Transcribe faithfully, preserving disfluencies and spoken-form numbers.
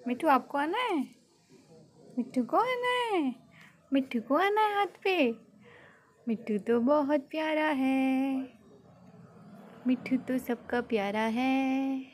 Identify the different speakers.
Speaker 1: मिट्ठू आपको आना है? मिट्ठू को आना है? मिट्ठू को आना है हाथ पे? मिट्ठू तो बहुत प्यारा है। मिट्ठू तो सबका प्यारा है।